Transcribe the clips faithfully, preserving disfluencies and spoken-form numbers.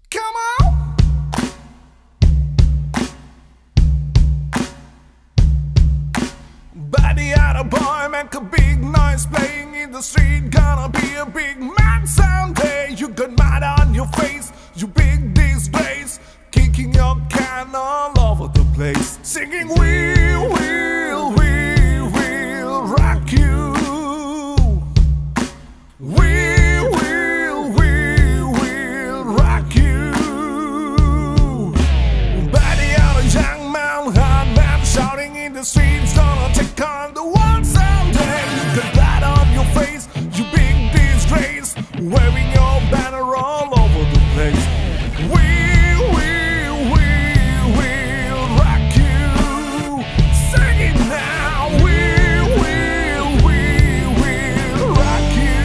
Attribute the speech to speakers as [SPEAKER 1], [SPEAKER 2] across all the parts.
[SPEAKER 1] Come on! Buddy out a boy, make a big noise playing in the street. Gonna be a big man someday. You got mud on your face, you big disgrace. Kicking your can all over the place. Singing we will, we will rock you. We will, we will rock you. Buddy out a young man, hard man shouting in the streets. Gonna take on the world someday. You got blood on your face, you big disgrace. Wearing your banner all over the place. We will, we will rock you. Sing it now. We will, we will rock you.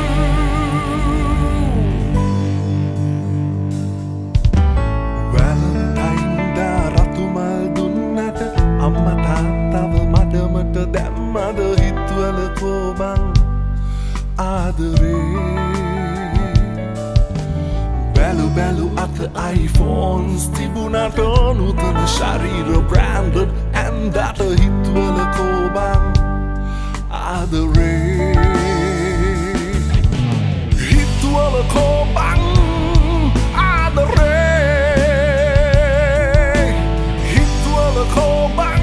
[SPEAKER 1] Valentine da ratu maldunnata amma tattaව මඩමට දැම්මද හිත්වල කෝබන් ආදරේ බැලු බැලු අත iPhones තිබුණට නූතන ශරීර branded and අත හිත්වල කෝබන් ආදරේ හිත්වල කෝබන් ආදරේ හිත්වල කෝබන්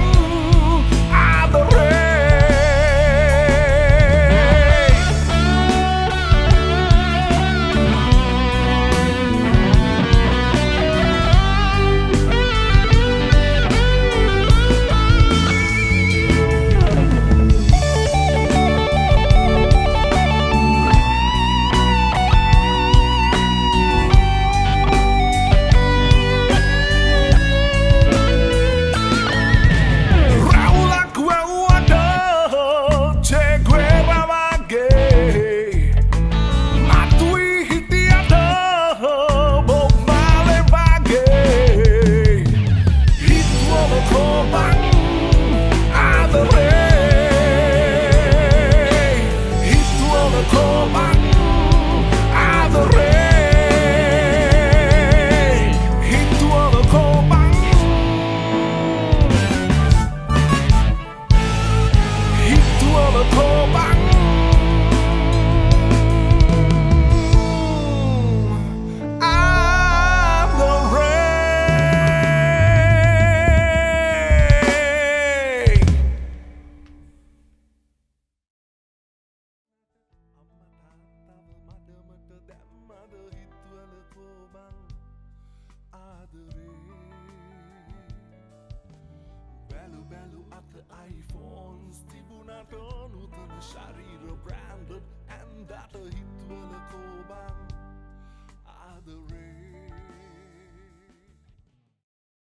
[SPEAKER 1] iPhones තිබුණට නූතන ශරීර branded and that